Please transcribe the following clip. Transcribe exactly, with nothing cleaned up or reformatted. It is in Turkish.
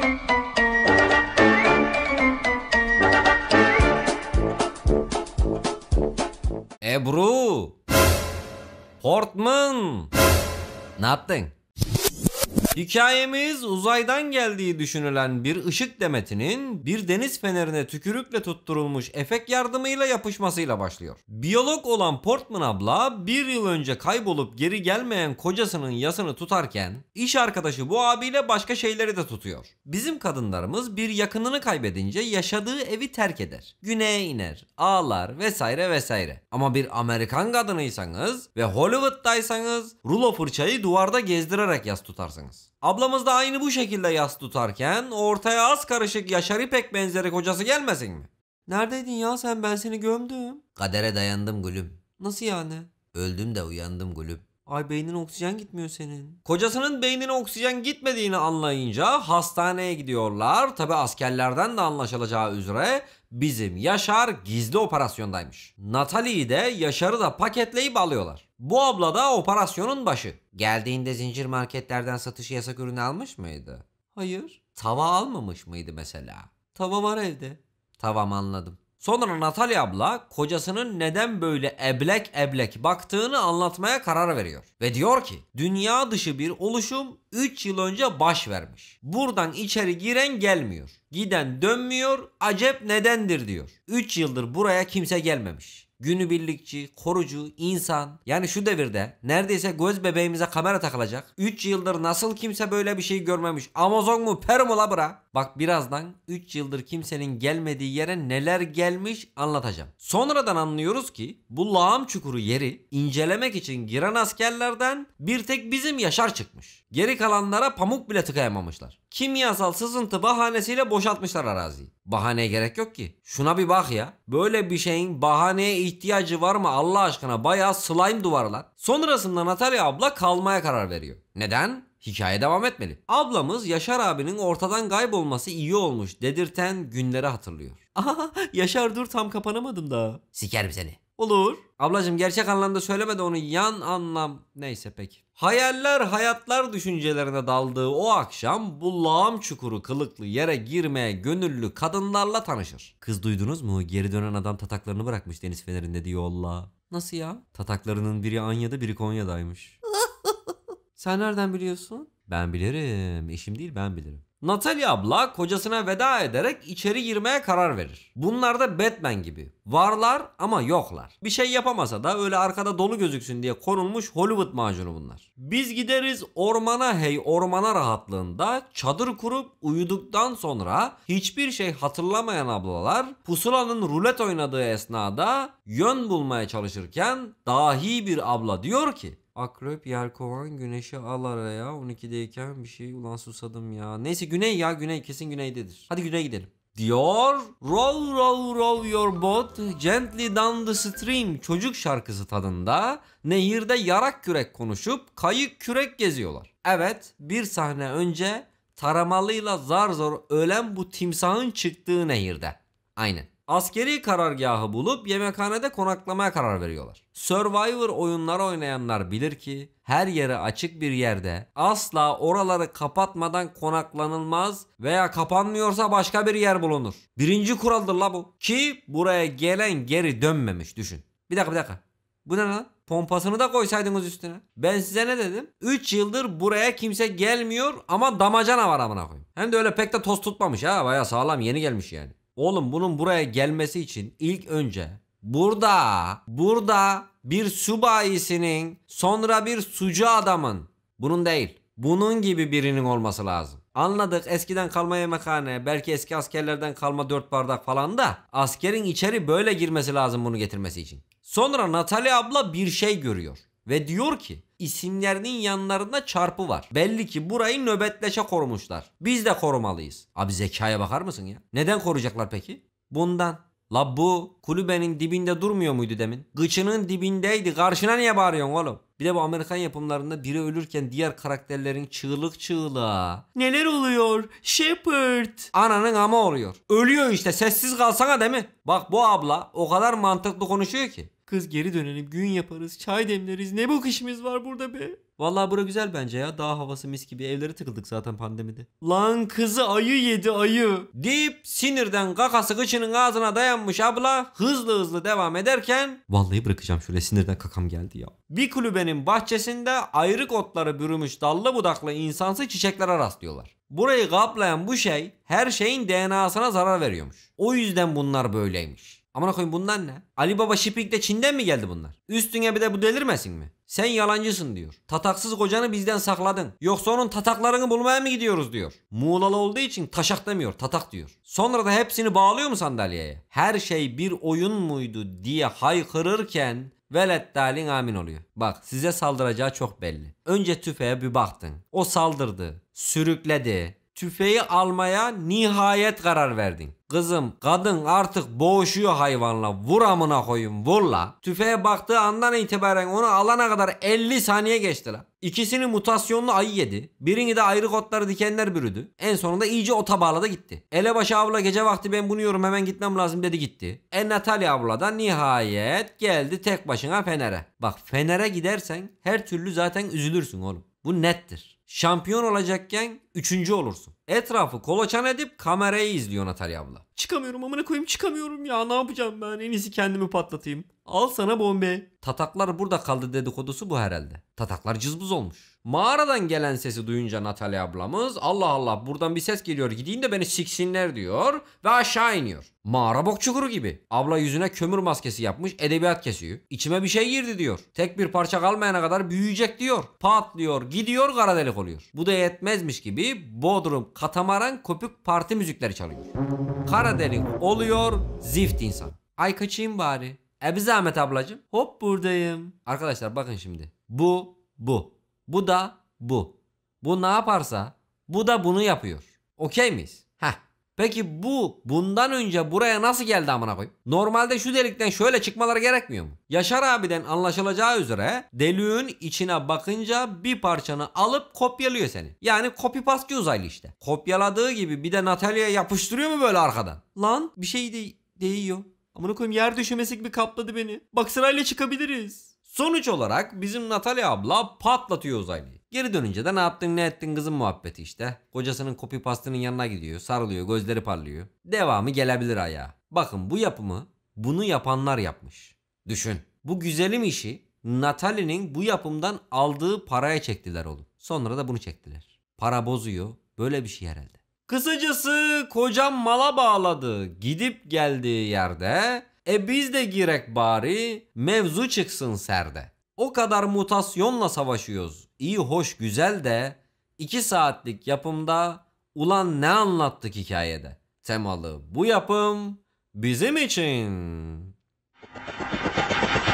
Ebru! Portman! Ne yaptın? Hikayemiz uzaydan geldiği düşünülen bir ışık demetinin bir deniz fenerine tükürükle tutturulmuş efekt yardımıyla yapışmasıyla başlıyor. Biyolog olan Portman abla bir yıl önce kaybolup geri gelmeyen kocasının yasını tutarken iş arkadaşı bu abiyle başka şeyleri de tutuyor. Bizim kadınlarımız bir yakınını kaybedince yaşadığı evi terk eder. Güneye iner, ağlar vesaire vesaire. Ama bir Amerikan kadınıysanız ve Hollywood'daysanız rulo fırçayı duvarda gezdirerek yas tutarsınız. Ablamız da aynı bu şekilde yas tutarken ortaya az karışık Yaşar İpek benzeri kocası gelmesin mi? Neredeydin ya sen, ben seni gömdüm. Kadere dayandım gülüm. Nasıl yani? Öldüm de uyandım gülüm. Ay beynin oksijen gitmiyor senin. Kocasının beynine oksijen gitmediğini anlayınca hastaneye gidiyorlar. Tabi askerlerden de anlaşılacağı üzere bizim Yaşar gizli operasyondaymış. Natalie'yi de Yaşar'ı da paketleyip alıyorlar. Bu abla da operasyonun başı. Geldiğinde zincir marketlerden satışı yasak ürünü almış mıydı? Hayır. Tava almamış mıydı mesela? Tava var evde. Tamam, anladım. Sonra Natalya abla kocasının neden böyle eblek eblek baktığını anlatmaya karar veriyor. Ve diyor ki dünya dışı bir oluşum üç yıl önce baş vermiş. Buradan içeri giren gelmiyor. Giden dönmüyor. Acep nedendir diyor. üç yıldır buraya kimse gelmemiş. Günübirlikçi, korucu, insan. Yani şu devirde neredeyse göz bebeğimize kamera takılacak. üç yıldır nasıl kimse böyle bir şey görmemiş. Amazon mu Peru mu la bura? Bak birazdan üç yıldır kimsenin gelmediği yere neler gelmiş anlatacağım. Sonradan anlıyoruz ki bu lağım çukuru yeri incelemek için giren askerlerden bir tek bizim Yaşar çıkmış. Geri kalanlara pamuk bile tıkayamamışlar. Kimyasal sızıntı bahanesiyle boşaltmışlar araziyi. Bahaneye gerek yok ki. Şuna bir bak ya. Böyle bir şeyin bahaneye ihtiyacı var mı Allah aşkına? Bayağı slime duvarlar. Sonrasında Natalya abla kalmaya karar veriyor. Neden? Hikaye devam etmeli. Ablamız Yaşar abinin ortadan kaybolması iyi olmuş dedirten günleri hatırlıyor. Aha, Yaşar dur, tam kapanamadım daha. Sikerim seni. Olur. Ablacığım gerçek anlamda söyleme de onu yan anlam. Neyse peki. Hayaller hayatlar düşüncelerine daldığı o akşam bu lağım çukuru kılıklı yere girmeye gönüllü kadınlarla tanışır. Kız duydunuz mu? Geri dönen adam tataklarını bırakmış deniz fenerinde diyor Allah. Nasıl ya? Tataklarının biri Anya'da biri Konya'daymış. Sen nereden biliyorsun? Ben bilirim. İşim değil, ben bilirim. Natalya abla kocasına veda ederek içeri girmeye karar verir. Bunlar da Batman gibi. Varlar ama yoklar. Bir şey yapamasa da öyle arkada dolu gözüksün diye konulmuş Hollywood macunu bunlar. Biz gideriz ormana hey ormana rahatlığında çadır kurup uyuduktan sonra hiçbir şey hatırlamayan ablalar pusulanın rulet oynadığı esnada yön bulmaya çalışırken dahi bir abla diyor ki Akrep, yelkovan, güneşi al araya. on ikideyken bir şey, ulan susadım ya. Neyse güney ya, güney, kesin güneydedir. Hadi güneye gidelim. Diyor. Row row row your boat gently down the stream çocuk şarkısı tadında nehirde yarak kürek konuşup kayık kürek geziyorlar. Evet, bir sahne önce taramalıyla zar zor ölen bu timsahın çıktığı nehirde. Aynen. Askeri karargahı bulup yemekhanede konaklamaya karar veriyorlar. Survivor oyunları oynayanlar bilir ki her yere açık bir yerde asla oraları kapatmadan konaklanılmaz veya kapanmıyorsa başka bir yer bulunur. Birinci kuraldır la bu. Ki buraya gelen geri dönmemiş, düşün. Bir dakika bir dakika. Bu ne lan? Pompasını da koysaydınız üstüne. Ben size ne dedim? üç yıldır buraya kimse gelmiyor ama damacana var amına koyayım. Hem de öyle pek de toz tutmamış ha. Baya sağlam, yeni gelmiş yani. Oğlum bunun buraya gelmesi için ilk önce burada, burada bir subayisinin, sonra bir sucu adamın, bunun değil, bunun gibi birinin olması lazım. Anladık, eskiden kalma yemekhane, belki eski askerlerden kalma dört bardak falan da askerin içeri böyle girmesi lazım bunu getirmesi için. Sonra Natalya abla bir şey görüyor ve diyor ki isimlerinin yanlarında çarpı var. Belli ki burayı nöbetleşe korumuşlar. Biz de korumalıyız. Abi zekaya bakar mısın ya? Neden koruyacaklar peki? Bundan. La bu kulübenin dibinde durmuyor muydu demin? Gıçının dibindeydi. Karşına niye bağırıyorsun oğlum? Bir de bu Amerikan yapımlarında biri ölürken diğer karakterlerin çığlık çığlığa. Neler oluyor? Shepard. Ananın ama oluyor. Ölüyor işte, sessiz kalsana değil mi? Bak bu abla o kadar mantıklı konuşuyor ki. Kız geri dönelim, gün yaparız, çay demleriz. Ne bok işimiz var burada be? Vallahi bura güzel bence ya. Dağ havası mis gibi, evlere tıkıldık zaten pandemide. Lan kızı ayı yedi ayı. Deyip sinirden kakası kıçının ağzına dayanmış abla hızlı hızlı devam ederken vallahi bırakacağım şöyle, sinirden kakam geldi ya. Bir kulübenin bahçesinde ayrık otları bürümüş dallı budaklı insansı çiçeklere rastlıyorlar. Burayı kaplayan bu şey her şeyin D N A'sına zarar veriyormuş. O yüzden bunlar böyleymiş. Amına koyayım, bunlar ne? Ali Baba Şipik'te Çin'den mi geldi bunlar? Üstüne bir de bu delirmesin mi? Sen yalancısın diyor. Tataksız kocanı bizden sakladın. Yoksa onun tataklarını bulmaya mı gidiyoruz diyor. Muğlalı olduğu için taşak demiyor, tatak diyor. Sonra da hepsini bağlıyor mu sandalyeye? Her şey bir oyun muydu diye haykırırken velet dalin amin oluyor. Bak, size saldıracağı çok belli. Önce tüfeğe bir baktın. O saldırdı, sürükledi. Tüfeği almaya nihayet karar verdin. Kızım, kadın artık boğuşuyor hayvanla. Vur amına koyun, vur la. Tüfeğe baktığı andan itibaren onu alana kadar elli saniye geçti la. İkisini mutasyonlu ayı yedi. Birini de ayrı otları dikenler bürüdü. En sonunda iyice ota bağladı gitti. Elebaşı abla gece vakti ben bunu yiyorum hemen gitmem lazım dedi gitti. E Natalya abla da nihayet geldi tek başına Fener'e. Bak, Fener'e gidersen her türlü zaten üzülürsün oğlum. Bu nettir. Şampiyon olacakken üçüncü olursun. Etrafı kolaçan edip kamerayı izliyor Natalya abla. Çıkamıyorum amına koyayım, çıkamıyorum ya, ne yapacağım ben, en iyisi kendimi patlatayım. Al sana bombe. Tataklar burada kaldı dedikodusu bu herhalde. Tataklar cızbız olmuş. Mağaradan gelen sesi duyunca Natalya ablamız Allah Allah buradan bir ses geliyor gideyim de beni siksinler diyor ve aşağı iniyor. Mağara bok çukuru gibi. Abla yüzüne kömür maskesi yapmış, edebiyat kesiyor. İçime bir şey girdi diyor. Tek bir parça kalmayana kadar büyüyecek diyor. Patlıyor, gidiyor, kara delik oluyor. Bu da yetmezmiş gibi Bodrum Katamaran Köpük parti müzikleri çalıyor. Kara delik oluyor, zift insan. Ay kaçayım bari. E bir zahmet ablacığım. Hop buradayım. Arkadaşlar bakın şimdi. Bu, bu. Bu da bu. Bu ne yaparsa bu da bunu yapıyor. Okey miyiz? Heh. Peki bu bundan önce buraya nasıl geldi amına koyayım? Normalde şu delikten şöyle çıkmaları gerekmiyor mu? Yaşar abiden anlaşılacağı üzere deliğin içine bakınca bir parçanı alıp kopyalıyor seni. Yani copy paste uzaylı işte. Kopyaladığı gibi bir de Natalya'ya yapıştırıyor mu böyle arkadan? Lan bir şey de değiyor. Amına koyayım, yer düşmesi gibi kapladı beni. Bak sırayla çıkabiliriz. Sonuç olarak bizim Natalya abla patlatıyor uzaylıyı. Geri dönünce de ne yaptın ne ettin kızım muhabbeti işte. Kocasının copy paste'ının yanına gidiyor, sarılıyor, gözleri parlıyor. Devamı gelebilir ayağa. Bakın bu yapımı bunu yapanlar yapmış. Düşün. Bu güzelim işi Natalya'nın bu yapımdan aldığı paraya çektiler oğlum. Sonra da bunu çektiler. Para bozuyor. Böyle bir şey herhalde. Kısacası kocam mala bağladı. Gidip geldiği yerde e biz de girek bari mevzu çıksın serde. O kadar mutasyonla savaşıyoruz. İyi hoş güzel de iki saatlik yapımda ulan ne anlattık hikayede. Temalı bu yapım bizim için.